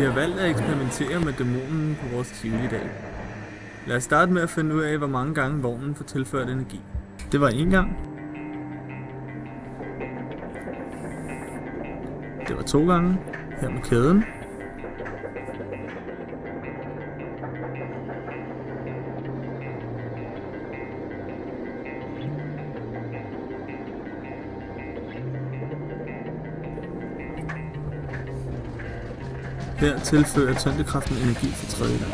Vi har valgt at eksperimentere med dæmonen på vores Tivoli i dag. Lad os starte med at finde ud af, hvor mange gange vognen får tilført energi. Det var 1 gang. Det var 2 gange. Her med kæden. Her tilfører tyngdekraften energi for 3. gang.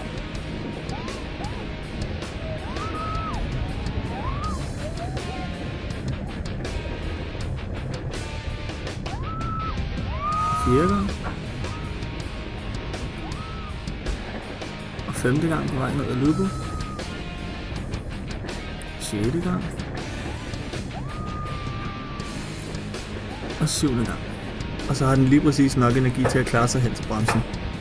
Fjerde gang. Og 5. gang på vej ned ad loopet. 6. gang. Og 7. gang. Og så har den lige præcis nok energi til at klare sig hen til bremsen.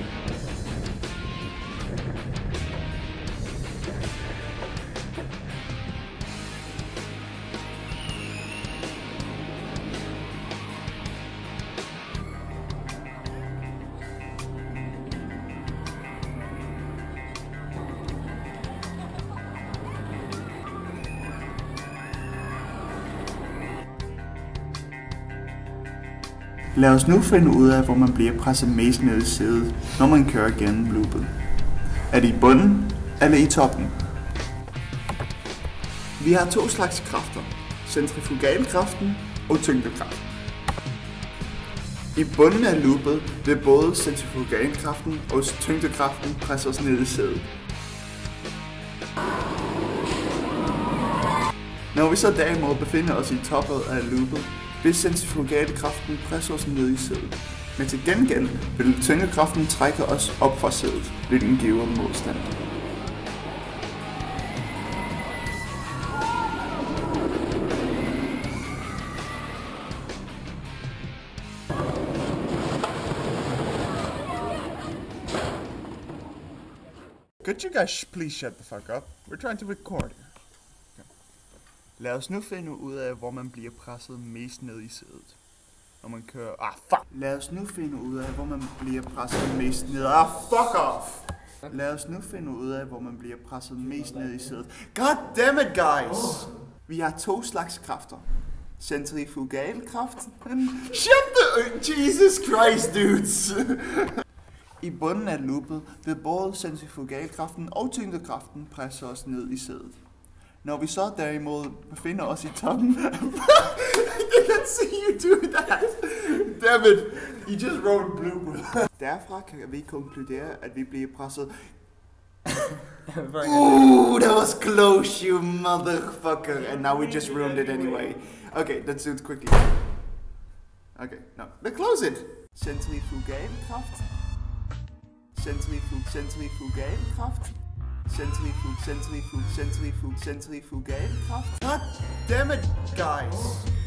Lad os nu finde ud af, hvor man bliver presset mest ned i sædet, når man kører gennem loopet. Er det i bunden eller i toppen? Vi har 2 slags kræfter, centrifugalkraften og tyngdekraften. I bunden af loopet vil både centrifugalkraften og tyngdekraften presse os ned i sædet. Når vi så derimod befinder os i toppen af loopet, vil centrifugalkraften presse os ned i sædet. Men til gengæld vil tyngdekraften trække os op fra sædet, hvilken giver modstand. Could you guys please shut the fuck up? We're trying to record here. Lad os nu finde ud af, hvor man bliver presset mest ned i sædet, når man kører... Lad os nu finde ud af, hvor man bliver presset mest ned... fuck off! Lad os nu finde ud af, hvor man bliver presset mest ned i sædet. God damn it, guys! Vi har 2 slags kræfter. Centrifugalkraften... Jesus Christ, dudes! I bunden af loopet vil både centrifugalkraften og tyngdekraften presse os ned i sædet. Når vi så derimod befinder os i toppen... I didn't see you do that! Damn it! You just wrote blooper. Derfra kan vi konkludere, at vi bliver presset... Ooh, that was close, you motherfucker! And now we just ruined it anyway. Okay, let's do it quickly. Okay, no. Let's close it! Centrifugalkraft. Centrifugalkraft. Centrifugalkraft. God damn it, guys!